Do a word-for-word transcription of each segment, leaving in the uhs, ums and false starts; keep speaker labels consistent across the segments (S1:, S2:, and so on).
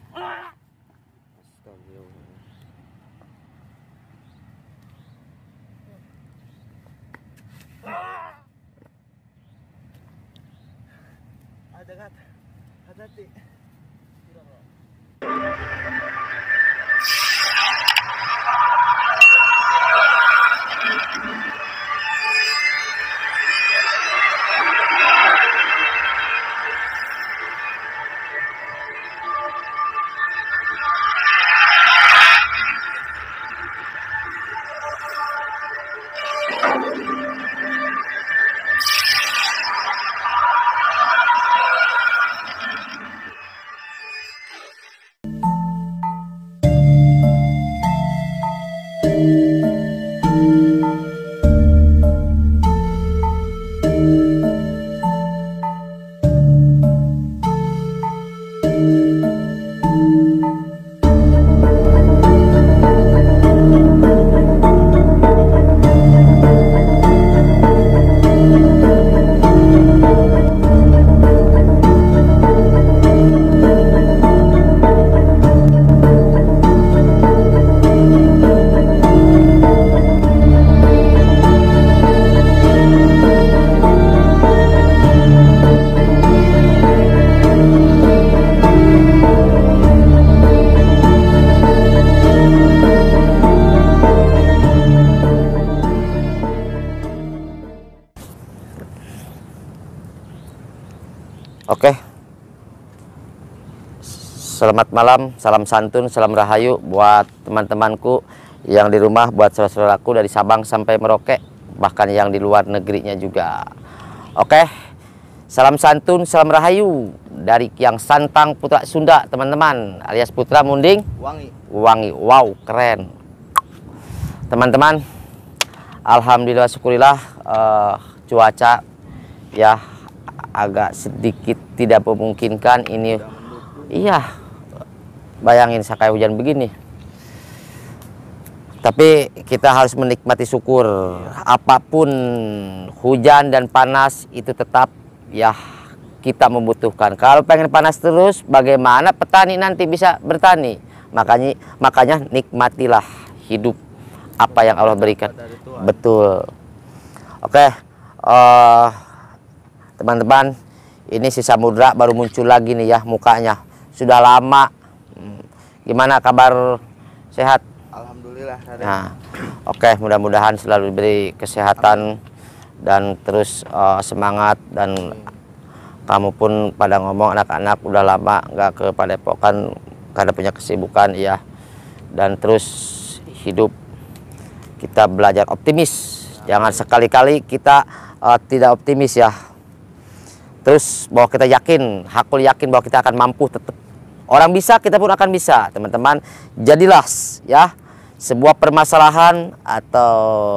S1: Ada kat, hati-hati.
S2: Oke, selamat malam, salam santun, salam rahayu buat teman-temanku yang di rumah, buat saudara-saudaraku dari Sabang sampai Merauke, bahkan yang di luar negerinya juga. Oke, salam santun, salam rahayu dari Kiang Santang Putra Sunda, teman-teman, alias Putra Munding
S1: Wangi.
S2: Wangi. Wow, keren. Teman-teman, alhamdulillah, syukurillah, uh, cuaca ya agak sedikit tidak memungkinkan ini. Iya, bayangin kayak hujan begini. Tapi kita harus menikmati syukur. Apapun hujan dan panas itu tetap ya kita membutuhkan. Kalau pengen panas terus, bagaimana petani nanti bisa bertani? Makanya makanya nikmatilah hidup apa yang Allah berikan. Betul. Oke. Uh, Teman-teman, ini si Samudra baru muncul lagi nih ya mukanya. Sudah lama. Gimana kabar, sehat?
S1: Alhamdulillah.
S2: Nah, oke, mudah-mudahan selalu diberi kesehatan dan terus uh, semangat. Dan kamu pun pada ngomong anak-anak udah lama nggak ke Padepokan karena punya kesibukan ya. Dan terus hidup kita belajar optimis. Jangan sekali-kali kita uh, tidak optimis ya. Terus bahwa kita yakin, hakul yakin bahwa kita akan mampu tetap. Orang bisa, kita pun akan bisa, teman-teman. Jadilah ya sebuah permasalahan atau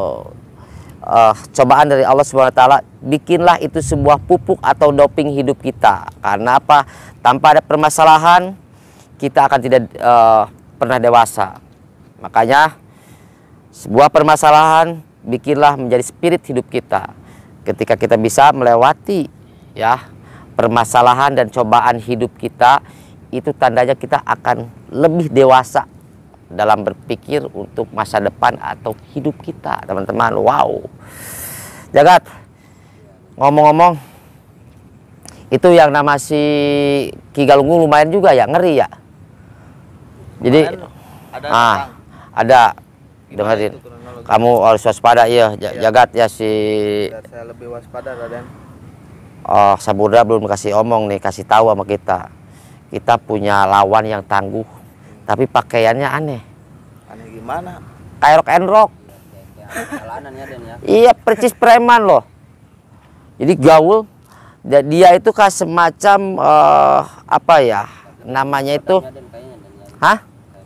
S2: uh, cobaan dari Allah Subhanahu Wa Taala, bikinlah itu sebuah pupuk atau doping hidup kita. Karena apa? Tanpa ada permasalahan, kita akan tidak uh, pernah dewasa. Makanya sebuah permasalahan bikinlah menjadi spirit hidup kita. Ketika kita bisa melewati ya permasalahan dan cobaan hidup kita, itu tandanya kita akan lebih dewasa dalam berpikir untuk masa depan atau hidup kita, teman-teman. Wow, Jagat, ngomong-ngomong itu yang nama si Ki Galunggung lumayan juga ya, ngeri ya. Jadi ada ah, ada dengerin, kamu harus waspada ya, Jagat ya. Si
S1: saya lebih waspada, Raden.
S2: Oh, Samudra belum kasih omong nih, kasih tahu sama kita. Kita punya lawan yang tangguh, tapi pakaiannya aneh.
S1: Aneh gimana?
S2: Kayak rock and rock. Iya, percis preman loh. Jadi gaul. Dia itu kayak semacam uh, apa ya? Namanya itu? Hah?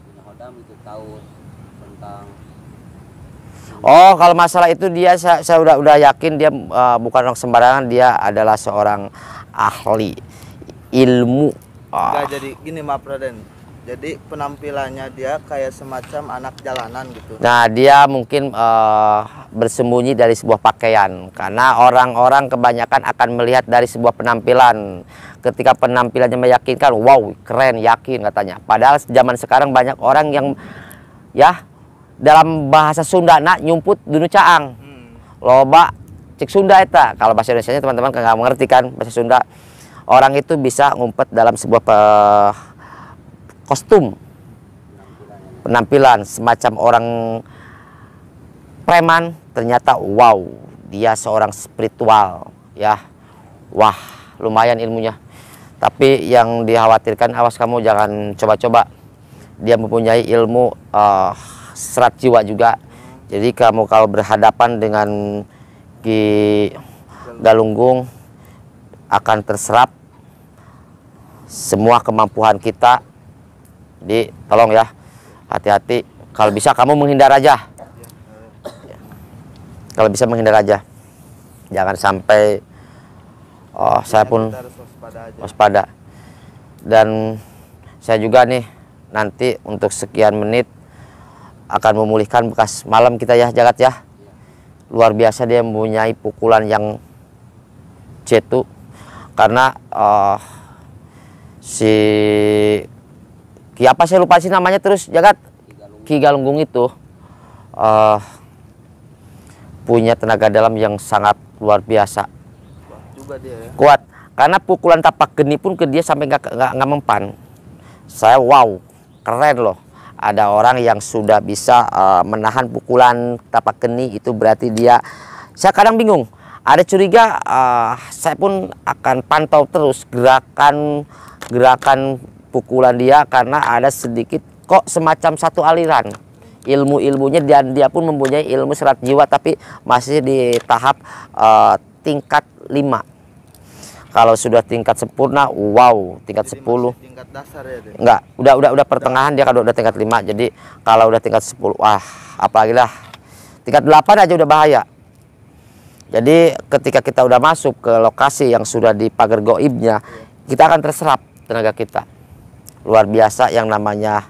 S2: Oh, kalau masalah itu dia saya, saya udah udah yakin dia uh, bukan orang sembarangan, dia adalah seorang ahli ilmu.
S1: Enggak, jadi gini, maaf Raden. Jadi penampilannya dia kayak semacam anak jalanan gitu.
S2: Nah, dia mungkin eh, bersembunyi dari sebuah pakaian, karena orang-orang kebanyakan akan melihat dari sebuah penampilan. Ketika penampilannya meyakinkan, wow, keren, yakin katanya. Padahal zaman sekarang banyak orang yang ya dalam bahasa Sunda nak nyumput dunu caang.
S1: Hmm.
S2: Loba cek Sunda eta. Kalau bahasa Indonesia teman-teman nggak mengerti kan bahasa Sunda. Orang itu bisa ngumpet dalam sebuah pe- kostum penampilan semacam orang preman, ternyata wow, dia seorang spiritual ya. Wah, lumayan ilmunya. Tapi yang dikhawatirkan, awas kamu jangan coba-coba. Dia mempunyai ilmu uh, serat jiwa juga. Jadi kamu kalau berhadapan dengan Ki Galunggung akan terserap semua kemampuan kita. Jadi tolong ya, hati-hati. Kalau bisa kamu menghindar aja. Kalau bisa menghindar aja. Jangan sampai oh, saya pun
S1: Kita harus waspada aja.
S2: waspada. Dan saya juga nih nanti untuk sekian menit akan memulihkan bekas malam kita ya, Jagat ya. Luar biasa dia mempunyai pukulan yang cetu. Karena uh, si Ki apa saya lupa sih namanya terus, Jagat, Ki Galunggung itu uh, punya tenaga dalam yang sangat luar biasa,
S1: Kuat juga dia ya.
S2: kuat. Karena pukulan tapak geni pun ke dia sampai nggak nggak nggak mempan. Saya wow, keren loh. Ada orang yang sudah bisa uh, menahan pukulan tapak geni, itu berarti dia. Saya kadang bingung. Ada curiga, uh, saya pun akan pantau terus gerakan gerakan pukulan dia, karena ada sedikit kok semacam satu aliran ilmu-ilmunya, dan dia pun mempunyai ilmu serat jiwa, tapi masih di tahap uh, tingkat lima. Kalau sudah tingkat sempurna, wow, tingkat
S1: Jadi
S2: sepuluh.
S1: masih tingkat dasar ya dia.
S2: Enggak, udah udah udah pertengahan dia kalau udah tingkat lima. Jadi kalau udah tingkat sepuluh, wah, apalagi lah. Tingkat delapan aja udah bahaya. Jadi ketika kita udah masuk ke lokasi yang sudah di pagar goibnya, kita akan terserap tenaga kita. Luar biasa yang namanya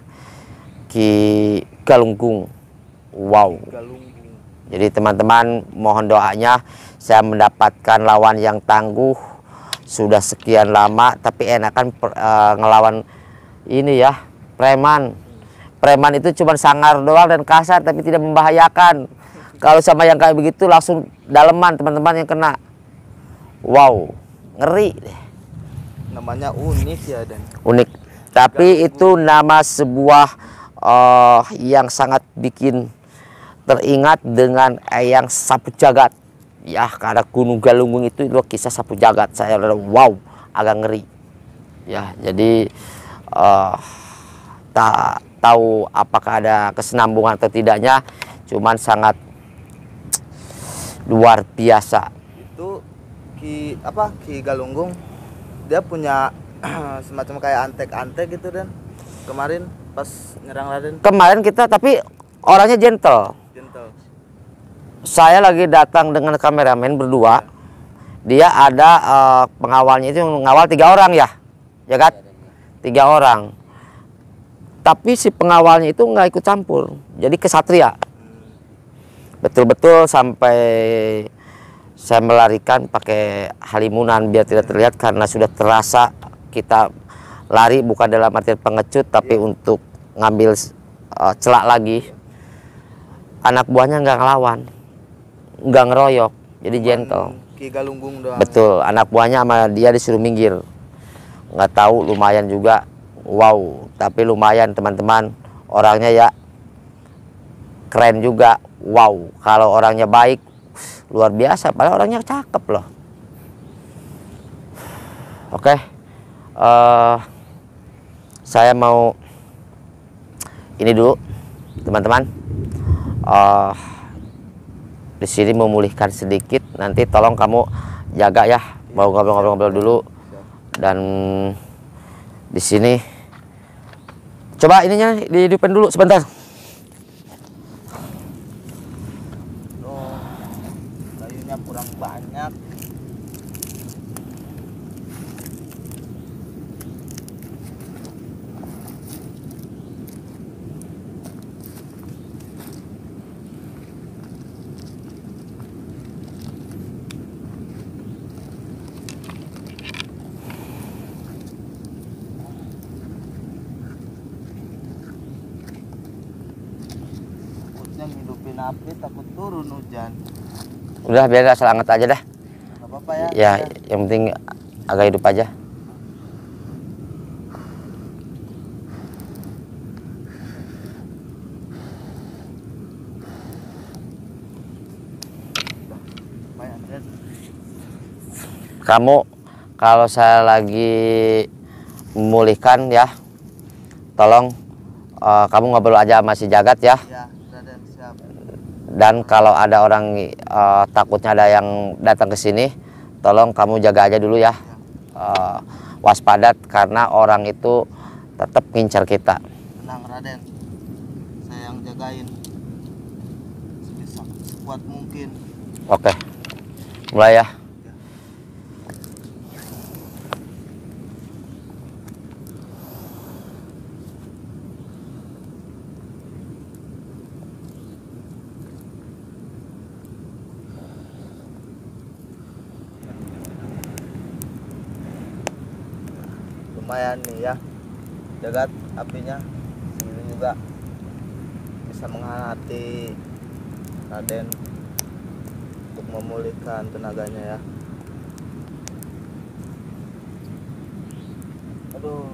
S2: Ki Galunggung. Wow.
S1: Galunggung.
S2: Jadi teman-teman mohon doanya, saya mendapatkan lawan yang tangguh sudah sekian lama, tapi enakan uh, ngelawan ini ya, preman. Preman itu cuma sangar doang dan kasar, tapi tidak membahayakan. Kalau sama yang kayak begitu langsung daleman teman-teman yang kena. Wow, ngeri deh.
S1: Namanya unik ya dan.
S2: Unik. Tapi itu nama sebuah uh, yang sangat bikin teringat dengan Eyang Sapu Jagat. Ya, karena Gunung Galunggung itu loh kisah Sapu Jagat. Saya udah wow, agak ngeri. Ya, jadi uh, tak tahu apakah ada kesenambungan atau tidaknya, cuman sangat luar biasa.
S1: Itu Ki apa Ki Galunggung dia punya semacam kayak antek-antek gitu dan kemarin pas nyerang Raden.
S2: Kemarin kita tapi orangnya gentle.
S1: Gentle.
S2: Saya lagi datang dengan kameramen berdua. Dia ada uh, pengawalnya itu yang mengawal tiga orang ya, ya kan? Tiga orang. Tapi si pengawalnya itu nggak ikut campur. Jadi kesatria. Betul-betul sampai saya melarikan pakai halimunan biar tidak terlihat, karena sudah terasa kita lari bukan dalam arti pengecut, tapi untuk ngambil uh, celak lagi. Anak buahnya nggak ngelawan, nggak ngeroyok, jadi gentle.
S1: Ki Galunggung doang.
S2: Betul, anak buahnya sama dia disuruh minggir. Nggak tahu, lumayan juga. Wow, tapi lumayan teman-teman. Orangnya ya keren juga. Wow, kalau orangnya baik, luar biasa. Padahal orangnya cakep loh. Oke, uh, saya mau ini dulu, teman-teman. Uh, di sini memulihkan sedikit. Nanti tolong kamu jaga ya, mau ngobrol-ngobrol dulu. Dan di sini coba ininya dihidupin dulu sebentar.
S1: Oh, kayunya kurang banyak. Makanya ngidupin api takut turun hujan.
S2: Udah biar asal anget aja dah.
S1: Gak apa-apa ya.
S2: Ya,
S1: Ya.
S2: yang penting agak hidup aja.
S1: Lumayan, Den.
S2: Kamu kalau saya lagi memulihkan ya, tolong eh, kamu ngobrol aja sama si Jagat ya.
S1: Ya, Raden, siap.
S2: Dan kalau ada orang eh, takutnya ada yang datang ke sini, tolong kamu jaga aja dulu ya. Eh, waspada karena orang itu tetap ngincar kita.
S1: Tenang, Raden. Saya yang jagain. Sebisa sekuat mungkin.
S2: Oke, mulai ya.
S1: Lumayan nih ya, Jagat apinya sini juga bisa menghangati Raden untuk memulihkan tenaganya ya. Aduh.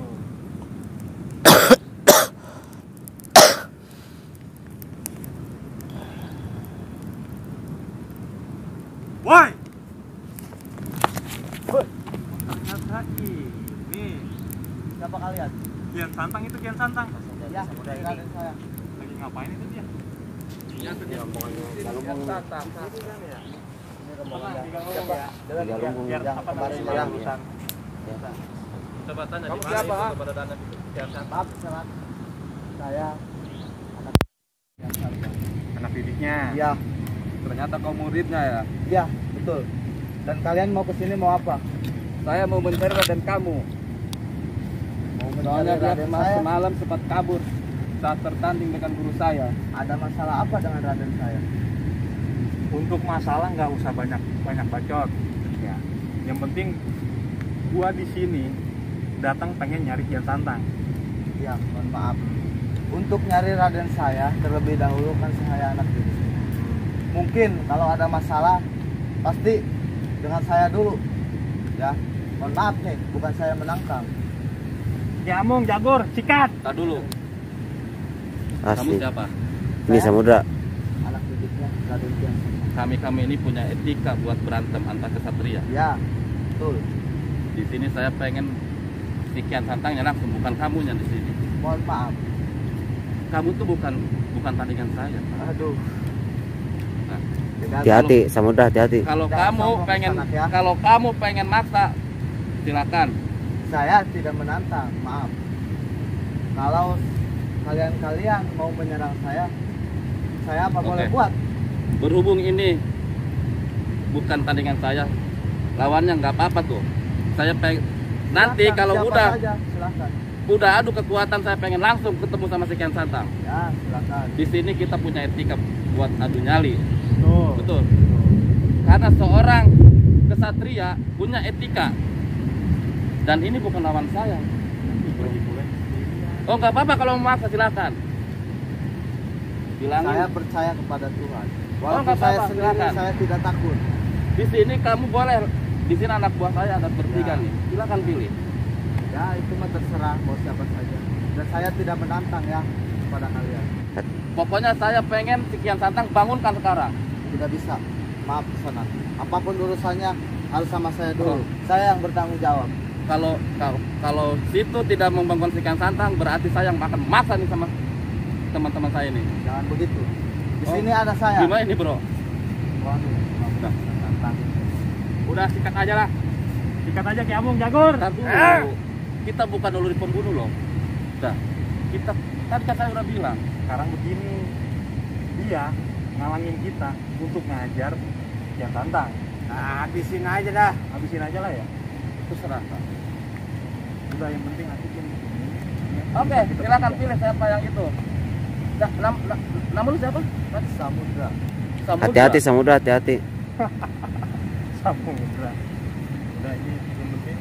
S3: Woi! Ternyata ini
S1: Siapa kalian?
S3: Kian Santang itu Kian Santang.
S1: Ya, Raden saya.
S3: Lagi ngapain itu dia?
S1: Iya, Kian Santang. Ini kan ya. Ini rombongan ya. Siapa? Jalan ya.
S3: Biar
S1: Yang
S3: apa
S1: kemarin
S3: namanya
S1: ya.
S3: urusan.
S4: Coba tanya
S3: Kamu
S4: di mana
S3: siapa?
S4: itu kepada dana itu Kian Santang.
S1: Maaf, salah. Saya anak Kian Santang.
S3: Anak didiknya.
S1: Iya,
S4: Ternyata kau muridnya ya.
S1: iya, betul. Dan kalian mau ke sini mau apa?
S4: Saya mau mencari Raden kamu.
S1: Mau
S4: Soalnya
S1: mencari
S4: dia
S1: Raden
S4: mas
S1: saya?
S4: semalam sempat kabur saat tertanding dengan guru saya.
S1: Ada masalah apa dengan Raden saya?
S3: Untuk masalah nggak usah banyak banyak bacot. Ya. Yang penting gua di sini datang pengen nyari Kian Santang.
S1: Ya, mohon maaf. Untuk nyari Raden saya terlebih dahulu kan saya anak didik. Mungkin kalau ada masalah pasti dengan saya dulu. Ya, mohon maaf nih, bukan saya menangkang.
S3: Jamung, Jagor, sikat.
S4: Tak dulu. Kamu
S2: Asli.
S4: siapa?
S2: Ini
S1: Saya
S2: Samudra.
S1: anak didiknya Raden Kian Santang.
S4: Kami kami ini punya etika buat berantem antar kesatria.
S1: Ya, betul.
S4: Di sini saya pengen si Kian Santangnya langsung, bukan kamunya di sini.
S1: Mohon maaf.
S4: Kamu tuh bukan bukan tandingan saya.
S1: Aduh.
S4: Nah,
S2: Hati-hati, Samudra, hati-hati.
S4: Kalau
S1: Jangan
S4: kamu
S1: sombong
S4: pengen
S1: kesana, ya.
S4: kalau kamu pengen maksa, silakan.
S1: Saya tidak menantang, maaf. Kalau kalian-kalian mau menyerang saya, saya apa
S4: Oke.
S1: boleh buat?
S4: Berhubung ini bukan tandingan saya, lawannya nggak apa-apa tuh. Saya pengen nanti
S1: Silakan,
S4: kalau
S1: siapa
S4: udah
S1: saja, silakan.
S4: udah adu kekuatan, saya pengen langsung ketemu sama si Kian Santang.
S1: Ya, silakan.
S4: Di sini kita punya etika buat adu nyali,
S1: Tuh.
S4: betul. Karena seorang kesatria punya etika, dan ini bukan lawan saya. Oh nggak apa-apa kalau mau maksa, silakan. Bilangin.
S1: Saya percaya kepada Tuhan.
S4: Oh,
S1: Walaupun
S4: nggak
S1: saya
S4: apa-apa,
S1: sendiri
S4: silakan.
S1: saya tidak takut.
S4: Di sini kamu boleh. Di sini anak buah saya ada bertiga
S1: Ya.
S4: nih. Silakan pilih.
S1: Ya, itu mah terserah mau siapa saja. Dan saya tidak menantang ya kepada kalian.
S4: Pokoknya saya pengen si Kian Santang bangunkan sekarang.
S1: Tidak bisa. Maaf sana. Apapun urusannya harus sama saya
S4: Oh.
S1: dulu. Saya yang bertanggung jawab.
S4: Kalau kalau kalau situ tidak membangun si Kian Santang, berarti saya yang akan maksa nih sama teman-teman saya ini.
S1: Jangan begitu. Di
S4: Oh.
S1: sini ada saya.
S4: Gimana ini bro?
S1: Waduh,
S4: Udah.
S1: menantang.
S4: Udah sikat aja lah.
S3: Sikat aja Jamung, Jagor.
S4: Ntar dulu.
S3: Eh.
S4: Kita bukan dulu di pembunuh loh. Udah. Kita tadi kan saya udah bilang.
S3: Sekarang begini, dia ngalangin kita untuk ngajar Kian Santang.
S1: Nah, habisin aja dah.
S3: Habisin aja lah ya.
S4: Itu serah.
S3: Udah, yang penting habisin.
S4: Oke, silakan pilih siapa yang itu. Nah, nam, nam, nama lu siapa?
S1: Samudra.
S4: Samudra.
S2: Hati-hati, Samudra, hati-hati.
S3: Samudra. Udah, ini yang penting.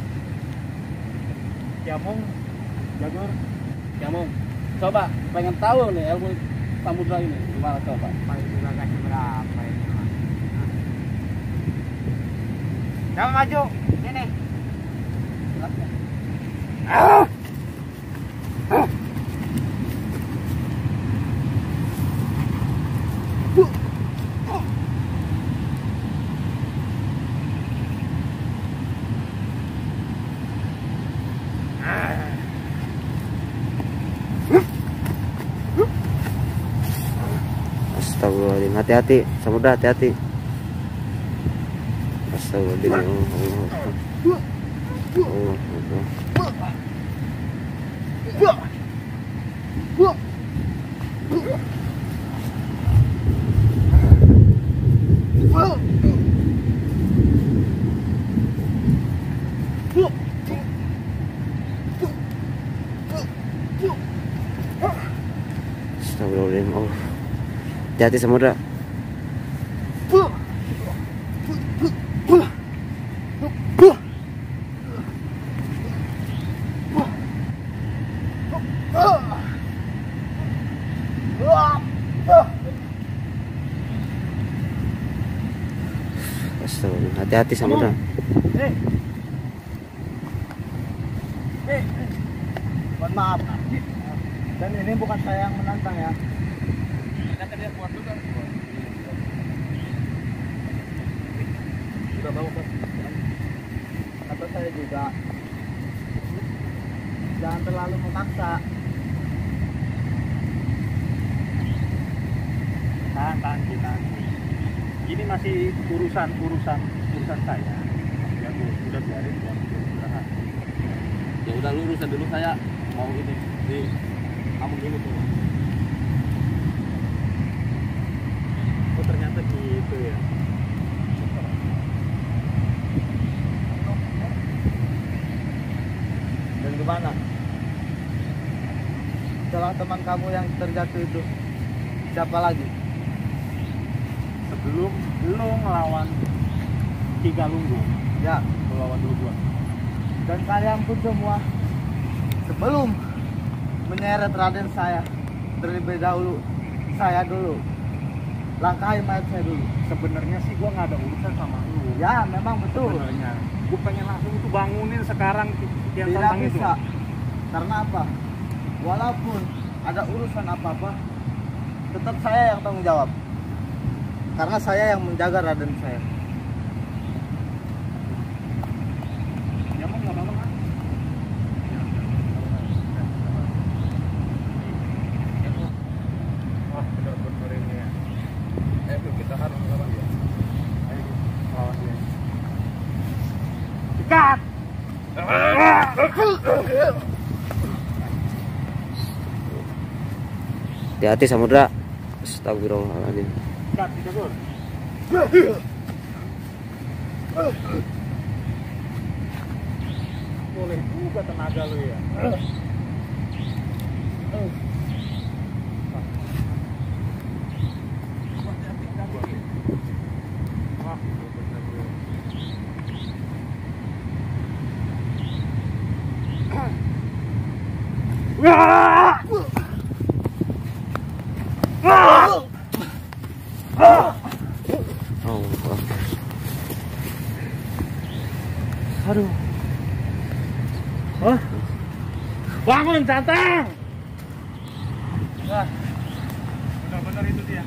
S3: Jamung, Jagor.
S4: Kamu coba pengen tahu nih ilmu samudra ini gimana coba?
S1: Paling juga kasih berapa ini? Jangan maju, sini. Ah! Ah!
S2: Astagfirullahaladzim, hati-hati, samudra hati-hati. Astagfirullahaladzim. Oh, oh, oh. Astagfirullahaladzim. Oh. Hati-hati samudra. Astagfirullah. Hati-hati samudra.
S1: Eh. Eh. Mohon maaf. Dan ini bukan saya yang menantang ya. Sudah tahu kan? Kata saya juga, jangan terlalu memaksa.
S3: Tahan, tahan kita. Ini masih urusan urusan urusan saya. Ya bu, udah biarin buat istirahat.
S4: Ya udah lu urusan dulu, saya mau ini di kamu dulu tuh.
S3: Oh ternyata gitu ya.
S1: Dan gimana? Setelah teman kamu yang terjatuh itu, siapa lagi?
S3: Sebelum lu ngelawan tiga lunggu,
S1: Ya,
S3: melawan dulu gua.
S1: dan kalian pun semua sebelum menyeret Raden saya terlebih dahulu, saya dulu langkahi mayat saya dulu.
S3: Sebenarnya sih gua nggak ada urusan sama lu.
S1: Ya, memang betul.
S3: Sebenarnya, gua pengen langsung itu bangunin sekarang yang
S1: Tidak
S3: tentang itu.
S1: bisa. Karena apa? Walaupun ada urusan apa-apa, tetap saya yang tanggung jawab. Karena saya yang menjaga Raden saya.
S3: Ya mau nggak apa-apa kan? Wah, benar-benar ini ya. Ayo kita harus melawan dia. Ayo lawan dia. Ikat!
S2: Hati-hati samudra. Astagfirullahaladzim.
S3: Ikat, kita gur. Boleh juga tenaga lu ya.
S2: Oh, oh.
S1: Aduh.
S3: Hah? Bangun, Cantang! Wah, benar-benar itu dia.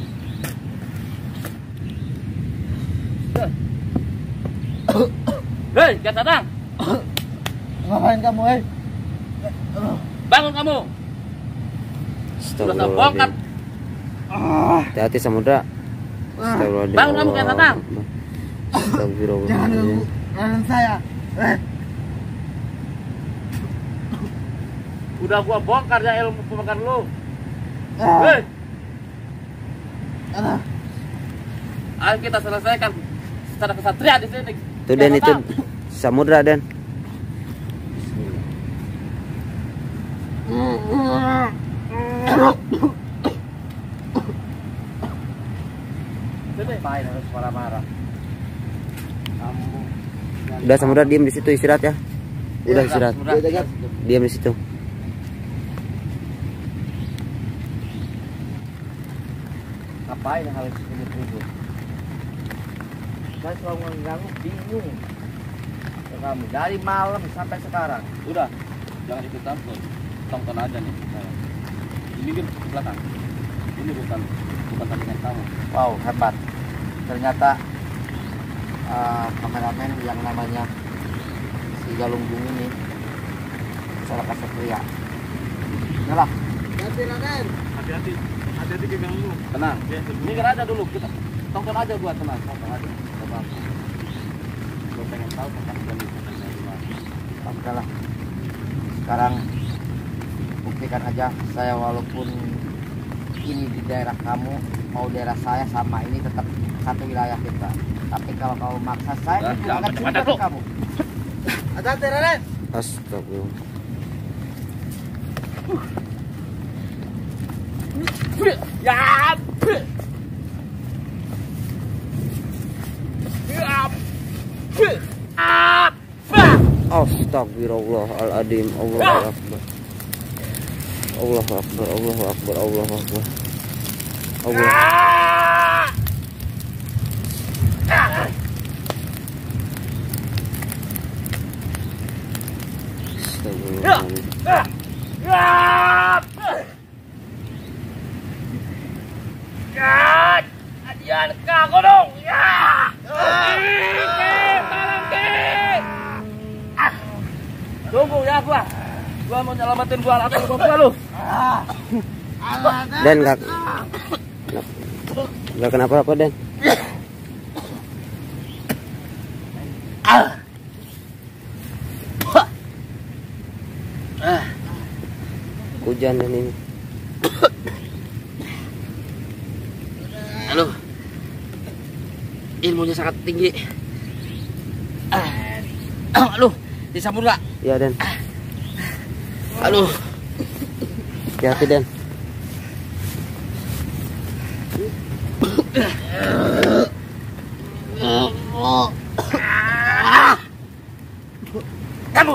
S4: Hei, Kian Santang,
S1: Ngapain kamu, eh?
S4: bangun kamu. Sudah tak bongkar.
S2: Astagfirullahaladzim. Hati-hati samudra. Astagfirullahaladzim.
S4: Bangun kamu, Kian Santang.
S1: Jangan
S2: Astagfirullahaladzim.
S1: ganggu Raden saya. Eh,
S4: Udah gua bongkar ya ilmu pembongkar lu.
S1: ah,
S4: Hei,
S1: ah.
S4: ayo kita selesaikan secara kesatria di sini.
S2: Itu Den, itu samudra Den.
S1: Ngapain harus marah-marah? Kamu
S2: Udah samudra, diam di situ istirahat ya. Udah
S1: Iya,
S2: istirahat.
S4: Udah,
S1: Udah,
S2: Diam di situ.
S1: ngapain harus ribut-ribut? Saya selalu mengganggu, bingung ya kamu dari malam sampai sekarang.
S4: Udah, jangan ikut campur. Tonton aja nih. Nah, ini kan ke belakang. Ini bukan bukan tandingan kamu.
S2: Wow, hebat. Ternyata uh, kameramen yang namanya si Galunggung ini salah Satria. Yalah.
S1: Hati Raden.
S3: Hati-hati, hati-hati diganggu.
S4: Tenang. Minggir aja dulu kita. Tonton aja gua tenang. Tonton aja. Gak apa-apa. Gua pengen tahu tentang kalian di mana.
S2: Oke lah. Sekarang buktikan aja saya, walaupun ini di daerah kamu mau daerah saya sama, ini tetap satu wilayah kita. Tapi kalau kamu maksa saya,
S4: Nah,
S2: itu
S4: jangan
S2: akan
S4: pada-pada,
S2: cerita ke
S4: bro.
S2: kamu.
S1: Hati-hati Raden.
S2: Astagfirullah.
S4: Ya.
S2: Astagfirullahaladzim. Allahu Akbar. Allahu Akbar. Allahu Akbar. Allahu Akbar. Allah. Astagfirullahaladzim.
S4: Adian kau dong. Ya. Tunggu ya gua. Gua mau nyelamatin gua atau gua lu.
S2: Dan enggak enggak kenapa-apa, Den. Hujan dan ini.
S4: Halo. Ilmunya sangat tinggi. Halo, disambut enggak?
S2: Iya, Den.
S4: Halo.
S2: Hati-hati, Den.
S4: Kamu.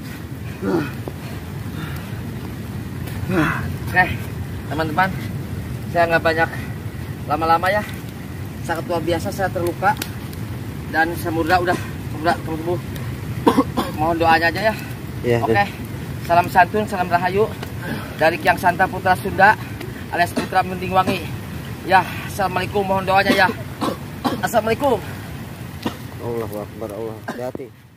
S4: Oke, teman-teman, saya nggak banyak lama-lama ya. Sangat luar biasa, saya terluka dan Samudra udah udah sembuh. Mohon doanya aja ya.
S2: Iya,
S4: Oke,
S2: Den.
S4: salam santun, salam rahayu dari Kyang Santa Putra Sunda alias Putra Mending Wangi. Ya, assalamualaikum, mohon doanya ya. Assalamualaikum.
S2: Allahu Akbar. Allah. Hati-hati.